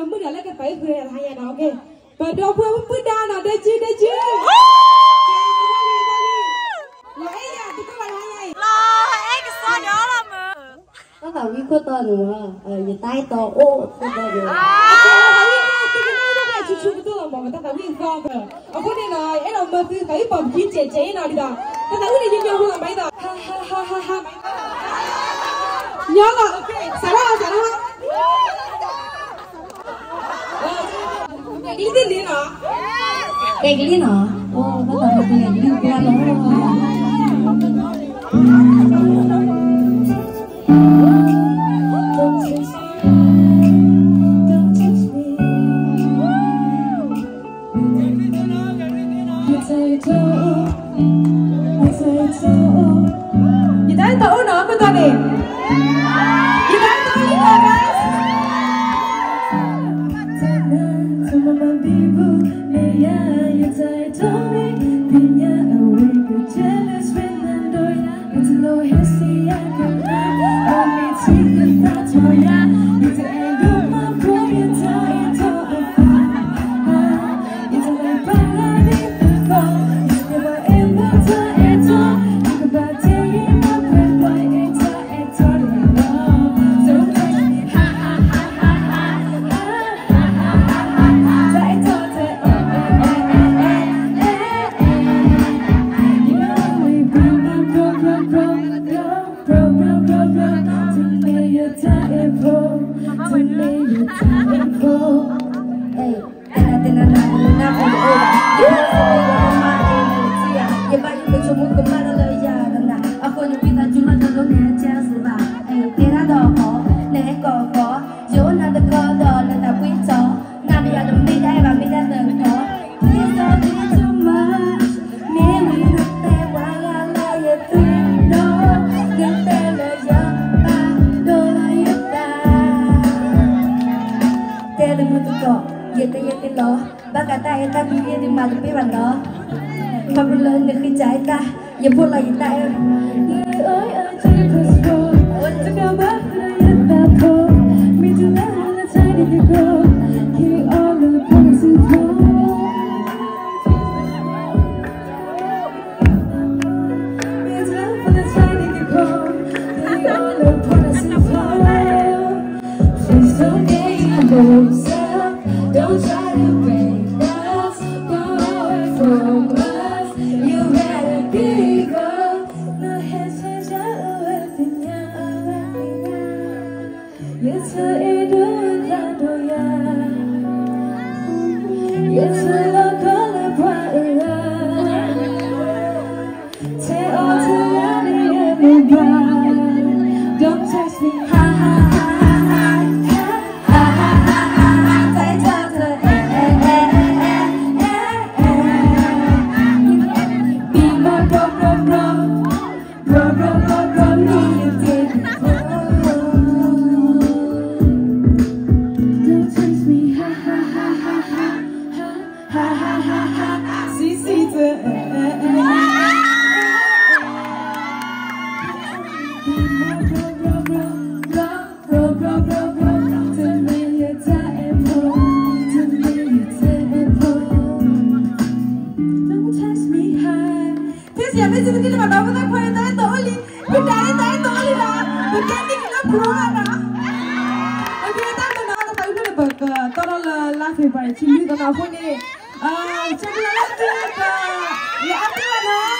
bữa đó lấy cái phải cười là hay nó ok và đồ phương bữa đa nó đây chứ lấy ra thì các bạn hay lo ấy cái sao đó là mà có phải vi khuất to nữa giờ tay to ô khuất to nữa chú tôi là bọn ta phải viên con kìa ở bên này là em làm mà phải bầm chín chế nào đi đó ta thấy cái gì nhiều hơn mấy đó ha nhớ là ok xả ra cái gì nữa cái gì nữa ô nó là một cái gì qua nó gì đấy tổ nữa của tôi nè gì đấy tổ gì nữa guys mà lên được khi trái ta giờ buồn là hiện tại người ơi ơi cho em thật cao bác người ta thôi mình chưa lẽ là trái đi được rồi khi all the promises go mình chưa lẽ là trái đi được rồi khi all the promises go please don't get yourself don't try to break us go away from us. Don't touch me, ha ha ha ha ha tay cho th be my bro me you did before. Don't touch me, ha ha ha ha see giờ bây giờ cái mà đâu có thấy quen tới tổ đi cái trái tổ đi là cái đi cái nó pro đó ok ta mình nói là thấy nó bật tôi đó là phải bài chim đi tao nào không đi chắc là là ăn đi là